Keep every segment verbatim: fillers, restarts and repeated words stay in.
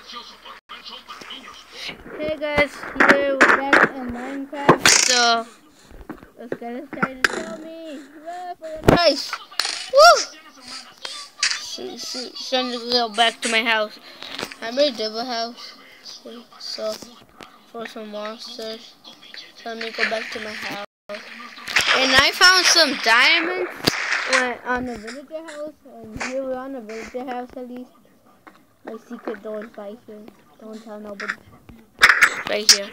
Hey guys, here we're back in Minecraft. So let's get started. Tell me, nice. Woo! Shoot, shoot, time to go back to my house. I made a double house. So for some monsters. So let me go back to my house. And I found some diamonds when on the villager house, and here we're on the villager house at least. My secret door is right here. Don't tell nobody. Right here.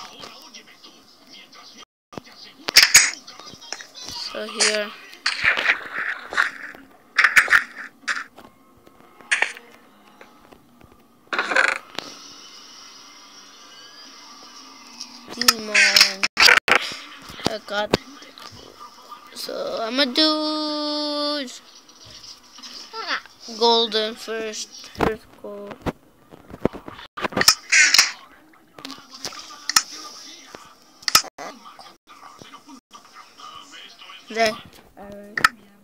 So here. Demon. I got. So I'm gonna do golden first. First gold. There. Alright.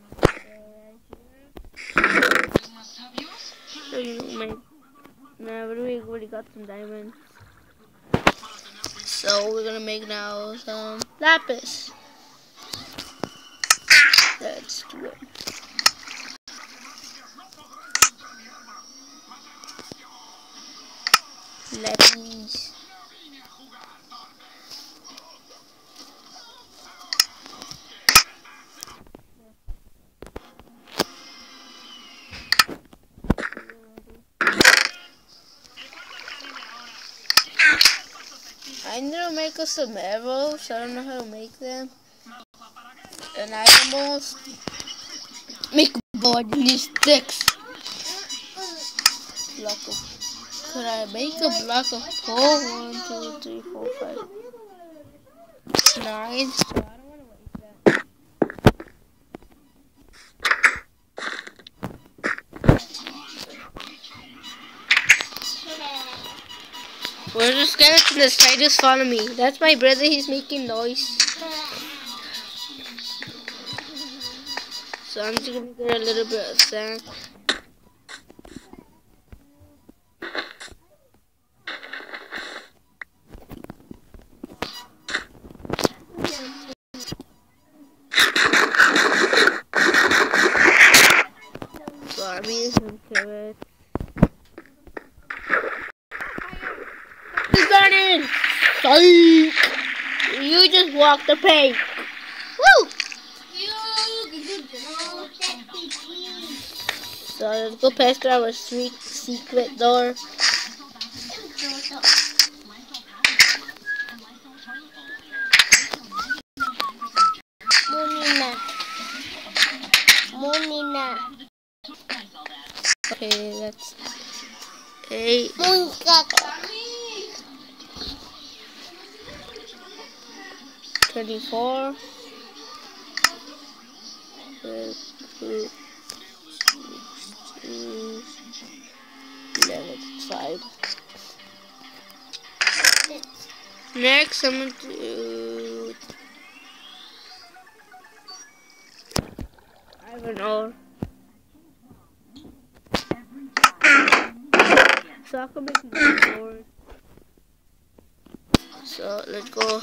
So you make. Now we already got some diamonds. So we're gonna make now some lapis. Let's do it. Lapis. I need to make us some arrows. I don't know how to make them. And I almost make a board in these sticks. Block of, could I make a block of coal? One, two, three, four, five, nine. So I don't want to waste that. Where's the skeleton that's trying to follow me? That's my brother. He's making noise. So I'm just gonna get a little bit of sand. So I'm using some carrots. It's burning! Psych! You just walked the paint. Woo! So let's go past our sweet secret door. Monina. Monina. Okay, that's eight. Twenty-four. Five. Next, I'm gonna do iron ore. So I can make a sword. So let's go.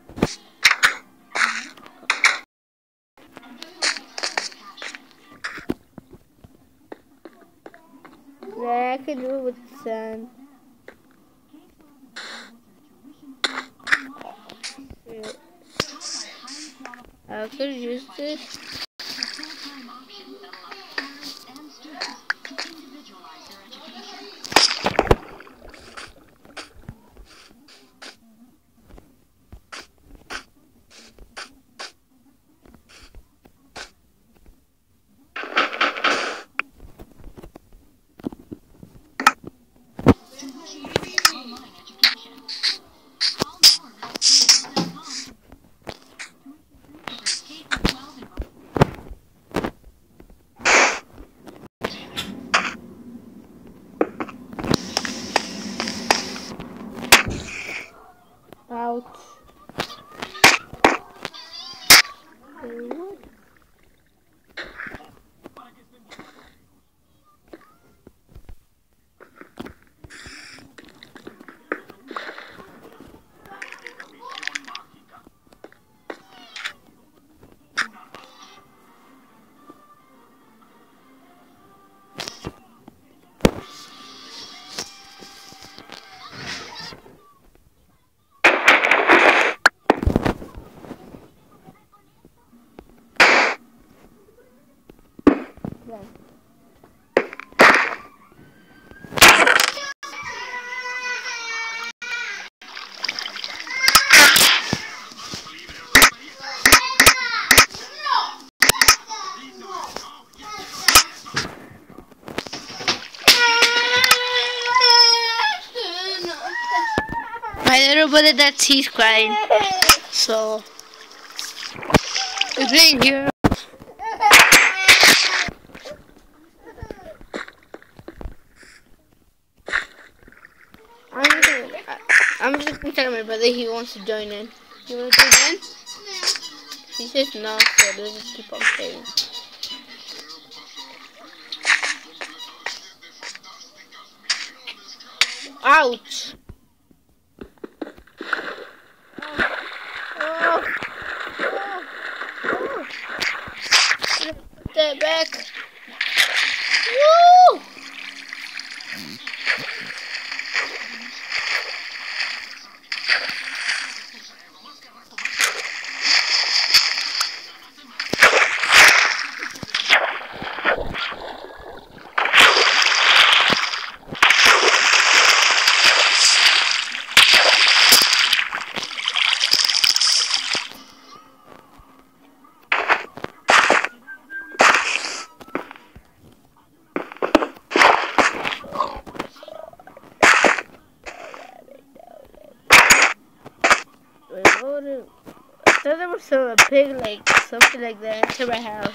Yeah, I can do it with sand. I could use this. Ouch. What? My little brother, that's he's crying. So we're playing here. I'm just, I'm just gonna tell my brother he wants to join in. You wanna join in? He says no, so let's just keep on playing. Ouch! Oh, oh, oh. Step back. Woo! I thought there was some a pig, like something like that, to my house.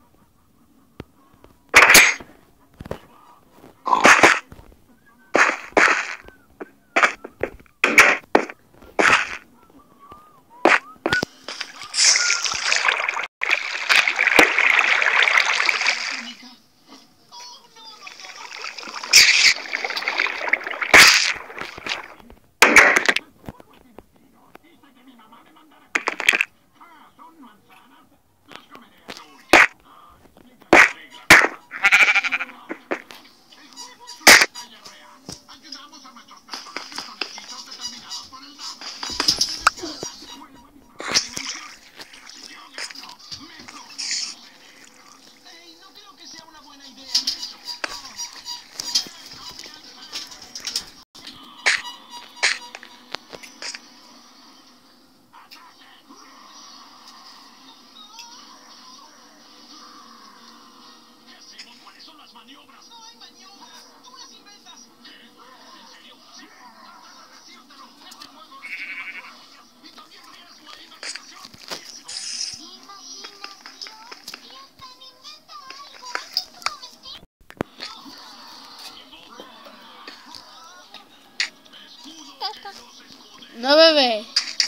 No, bebé.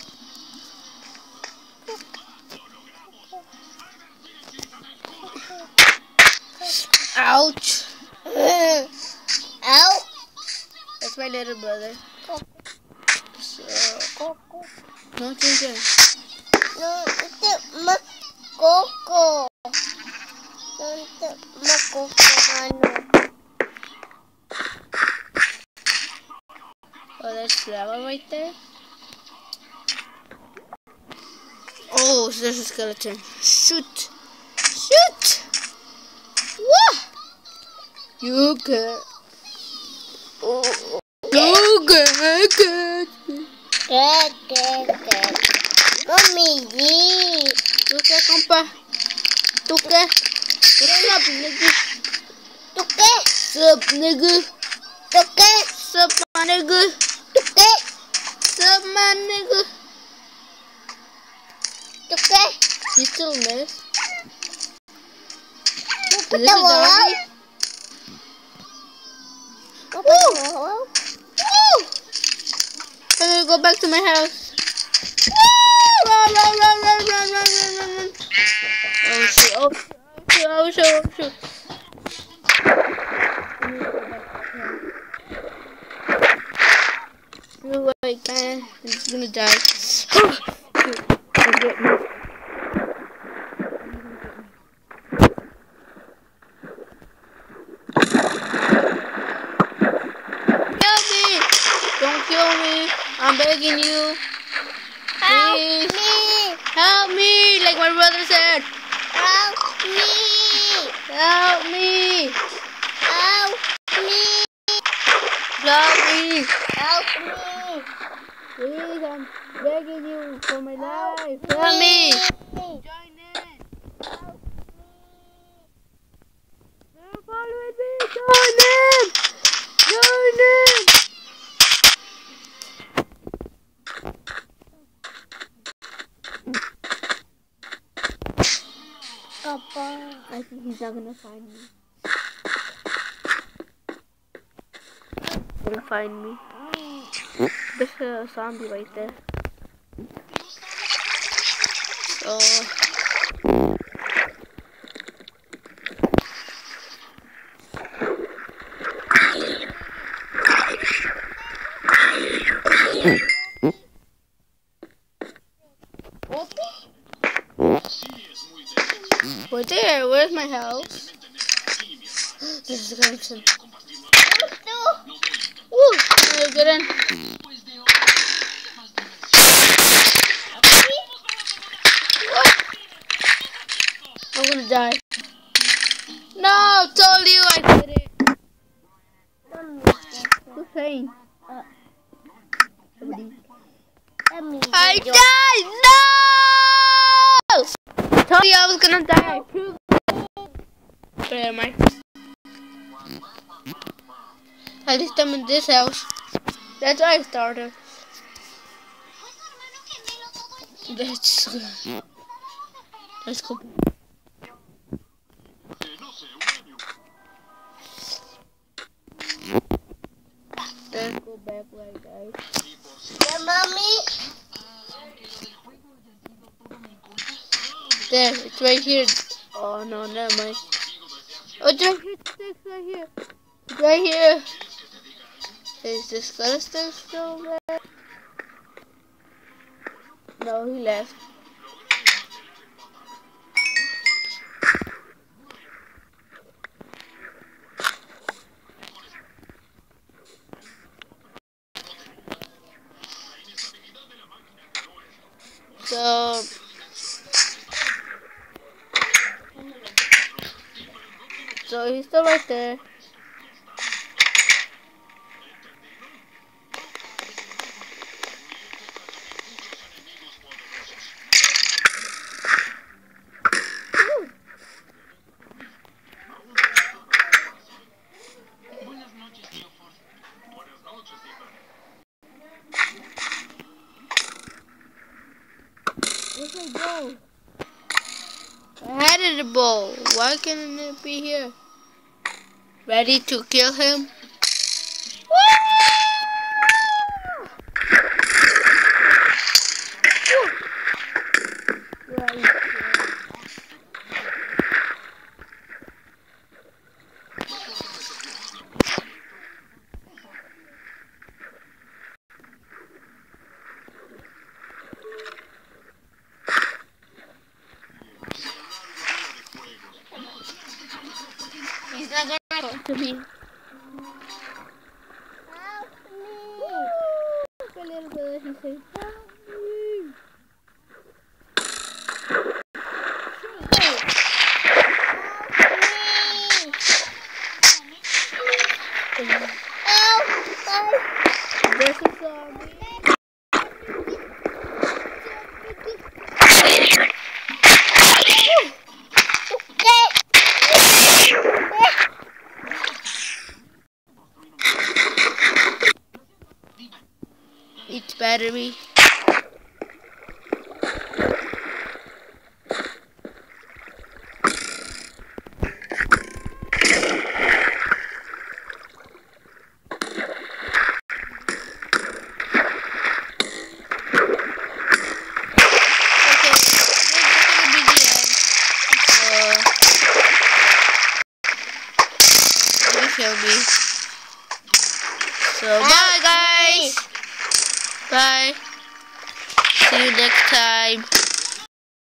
Ouch. Ow. That's my little brother. So, no, children. No, it's my coco. Don't my coco, oh, there's lava right there. Oh, so there's a skeleton. Shoot! Shoot! Wah! You good? Oh, you good? Good. Good, good, good. Mommy, ¿tú qué, compa? ¿Tú qué? What's up, nigga? ¿Tú qué? Sup, nigga? ¿Tú qué? Sup, my nigga? ¿Tú qué? Sup, my nigga? ¿Tú qué? You still miss? Is this a doggy? Woo! Woo! I'm gonna go back to my house. Woo! Run, run, run, run, run, run, run, run, run. Oh shit, oh shit, oh shit, oh shit. You're like, man, he's gonna die. Shoot, don't get me. Don't kill me. I'm begging you. Help Please. me. Help me. Like my brother said. Help me. Help me. Help me. Help me. Help me. Please, I'm begging you for my life. Help, help me. me. Join in. Help me. They're following me. Join in. Join in. Papa. I think he's not gonna find me. He's gonna find me. There's a zombie right there. So. We're there. Where's my house? This is a connection. Woo! I'll get in. What? I'm gonna die. No! Told you I did it. Who's saying? Uh, I died! No! Told you I was gonna die. I proved it. Where am I? At least I'm in this house. That's why I started. That's good. Let's go. Let's go back right, guys. Yeah, mommy. There, it's right here. Oh no, never mind. Oh, it's right here. It's right here. It's right here. Is this skeleton still there? No, he left. So, so he's still right there. Where's my bow? I had a bow. Why can't it be here? Ready to kill him? He's not gonna talk to me. Help me! Look a little bit. He said, help me! Help me! There's a zombie. It's battery. Kill me. So bye guys. Bye. See you next time.